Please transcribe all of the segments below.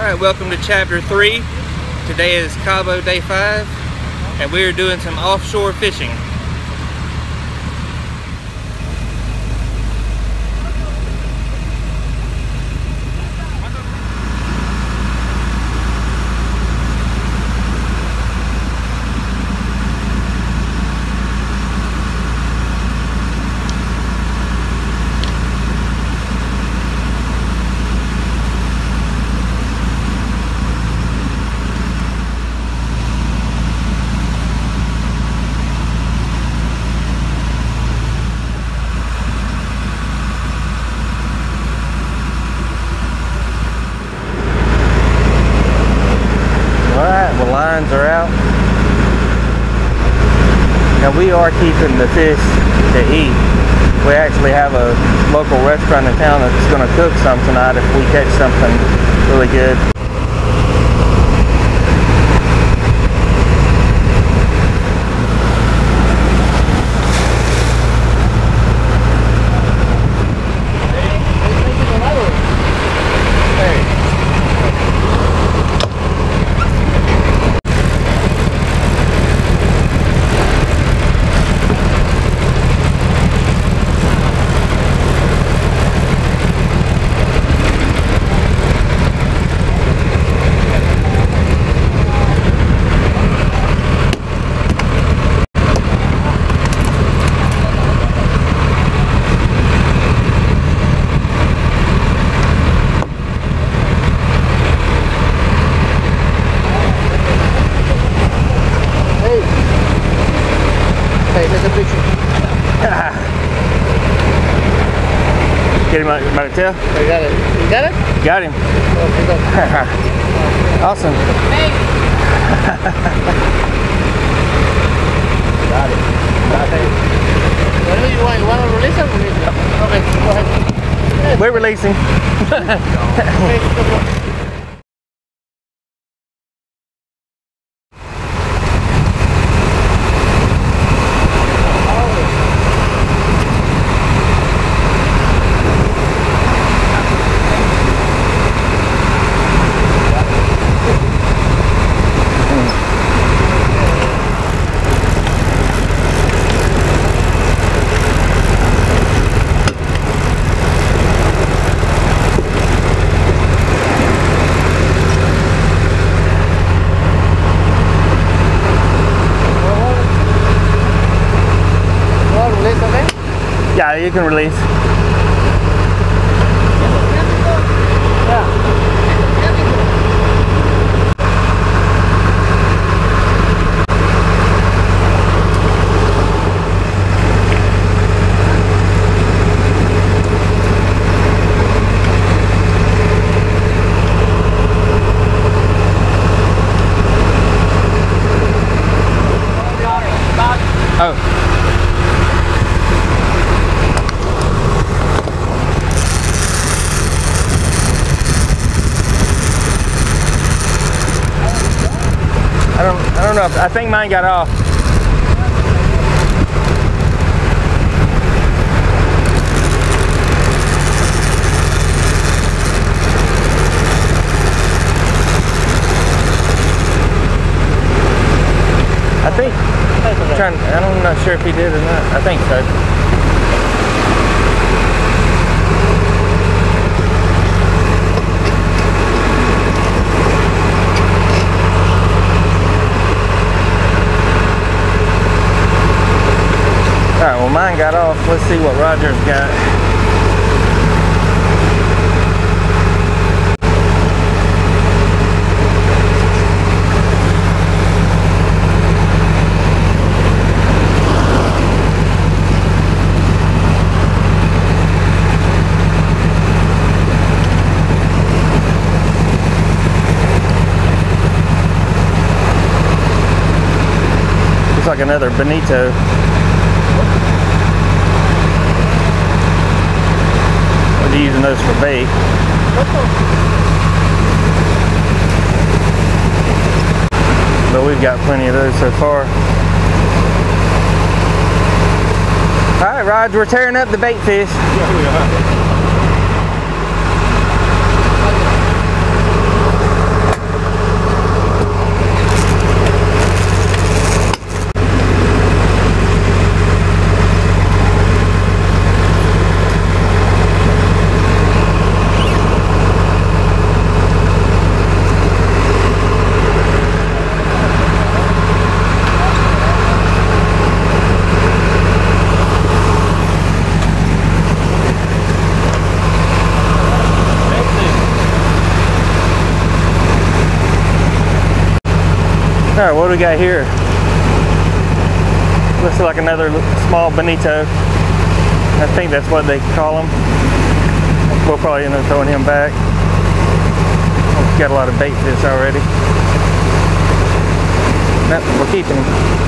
Alright, welcome to chapter 3. Today is Cabo day 5 and we're doing some offshore fishing. Lines are out. Now we are keeping the fish to eat. We actually have a local restaurant in town that's going to cook some tonight if we catch something really good. Get him out of tail? I got it. You got it? Got him. Awesome. Hey. Got it. What do you want? You want to release it? Okay, go ahead. We're releasing. Yeah, you can release. Oh. I don't know if, I think mine got off. I think, I'm not sure if he did or not. I think so. Alright, well mine got off. Let's see what Roger's got. Looks like another bonito. Using those for bait. But we've got plenty of those so far. Alright, Raj, we're tearing up the bait fish. Yeah, we are. Alright, what do we got here? Looks like another small bonito. I think that's what they call them. We'll probably end up throwing him back. He's got a lot of bait fish already. Nope, we're keeping him.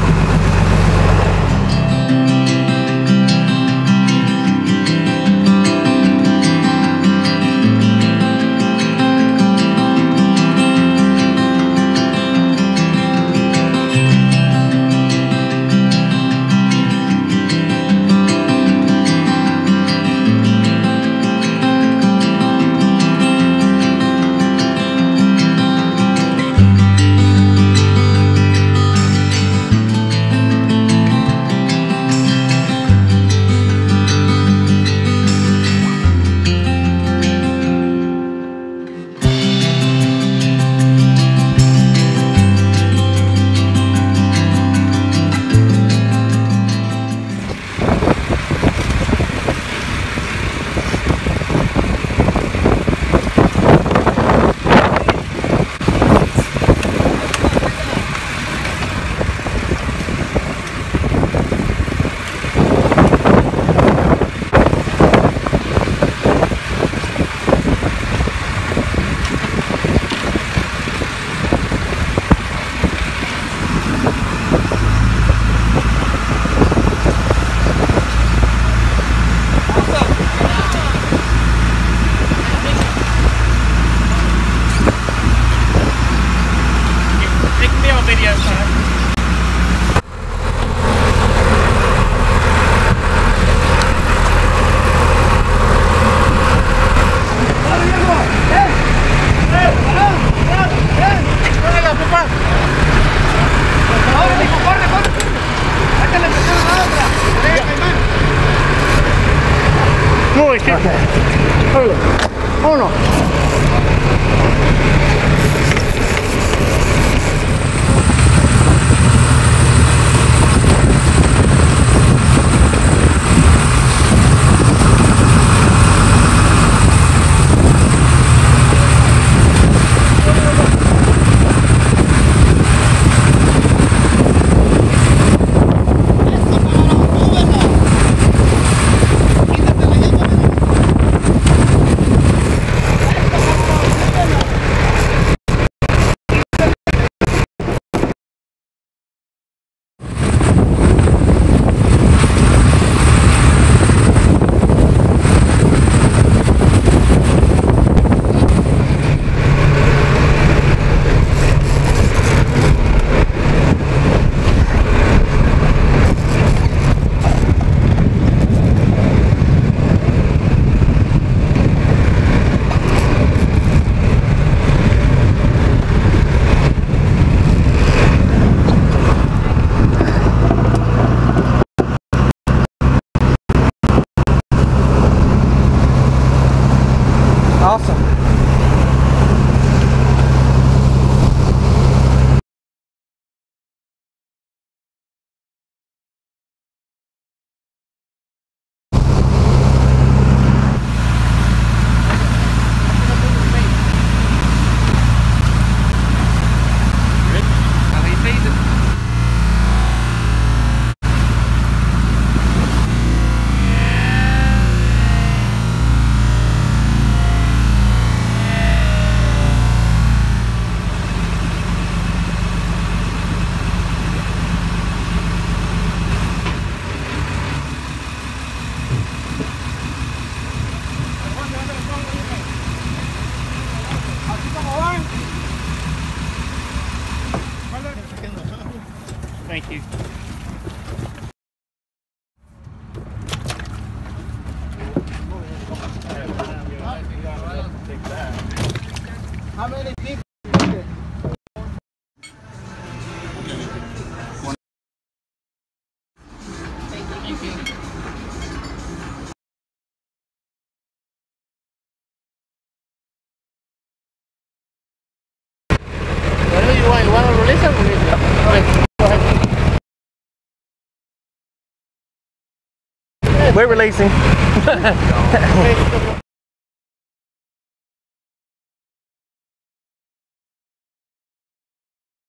Thank you. How many people? What do you want? You want to release it? Okay, go ahead. We're releasing. Okay.